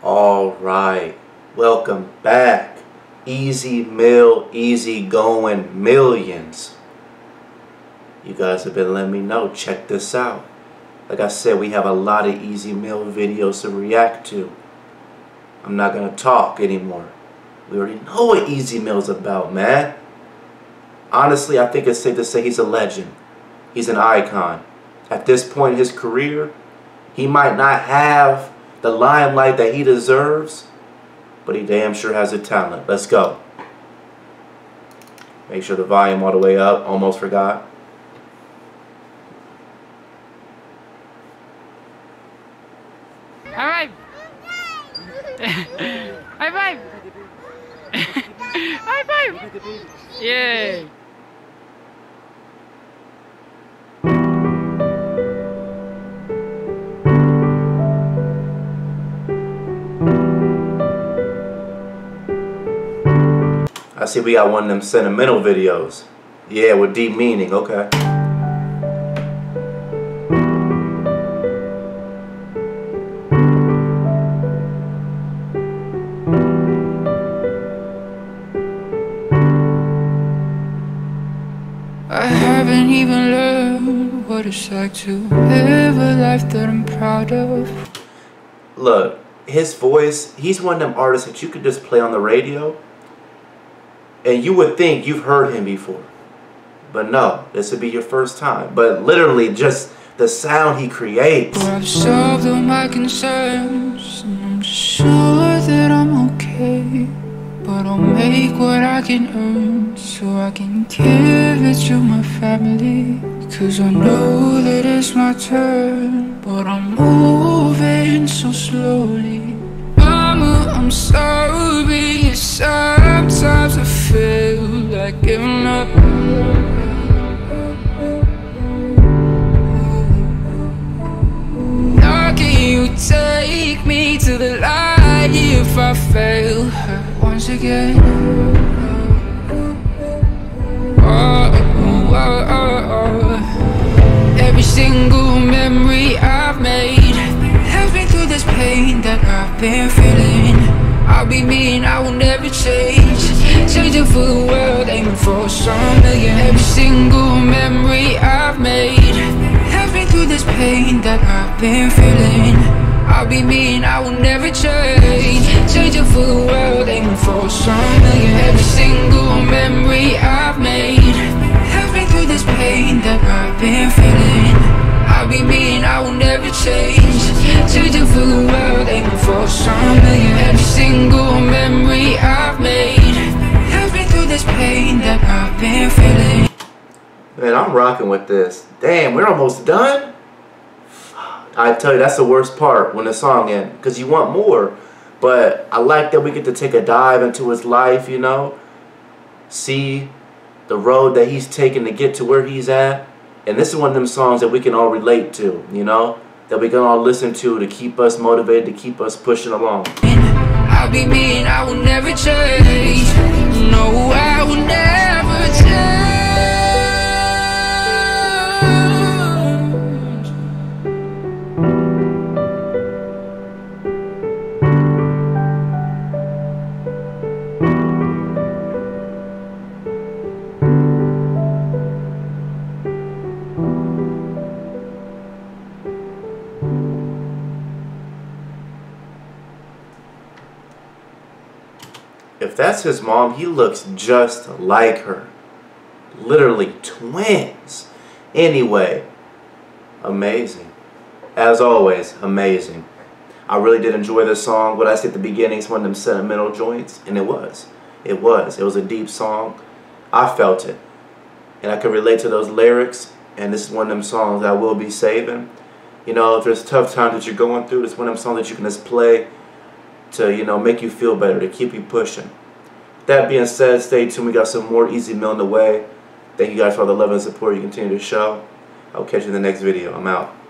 All right, welcome back. Easy Mill, easy going millions. You guys have been letting me know. Check this out. Like I said, we have a lot of Easy Mill videos to react to. I'm not gonna talk anymore. We already know what Easy Mill's about, man. Honestly, I think it's safe to say he's a legend. He's an icon. At this point in his career, he might not have the limelight that he deserves, but he damn sure has the talent. Let's go. Make sure the volume all the way up. Almost forgot. High five! High five! High five! Yay! I see we got one of them sentimental videos. Yeah, with deep meaning. Okay. I haven't even learned what it's like to live a life that I'm proud of. Look, his voice, he's one of them artists that you could just play on the radio and you would think you've heard him before. But no, this would be your first time. But literally just the sound he creates. I've solved all my concerns, and I'm sure that I'm okay. But I'll make what I can earn, so I can give it to my family. Cause I know that it's my turn, but I'm moving so slowly. Mama, I'm sorry, sometimes I feel like giving up. Now can you take me to the light if I fail her once again? Every single memory I've made helps me through this pain that I've been feeling. I'll be me and I will never change. Changing for the world, aiming for some million. Every single memory I've made helps me through this pain that I've been feeling. I'll be me and I will never change. Changing for the world, aiming for some million. Every single memory I've made helps me through this pain that I've been feeling. I'll be me and I will never change. Changing for the world, aiming for some million. Every single memory I've made helps me through this pain that I've been feeling. Man, I'm rocking with this. Damn, we're almost done? I tell you, that's the worst part when the song ends, because you want more. But I like that we get to take a dive into his life, you know, see the road that he's taken to get to where he's at. And this is one of them songs that we can all relate to, you know, that we can all listen to keep us motivated, to keep us pushing along. I'll be me and I will never change. No, I will never change. If that's his mom, he looks just like her. Literally twins. Anyway, amazing. As always, amazing. I really did enjoy this song. What I said at the beginning, it's one of them sentimental joints, and it was. It was a deep song. I felt it. And I could relate to those lyrics, and this is one of them songs that I will be saving. You know, if there's tough times that you're going through, it's one of them songs that you can just play to, you know, make you feel better, to keep you pushing. That being said, stay tuned. We got some more Easy Mill in the way. Thank you guys for all the love and support you continue to show. I'll catch you in the next video. I'm out.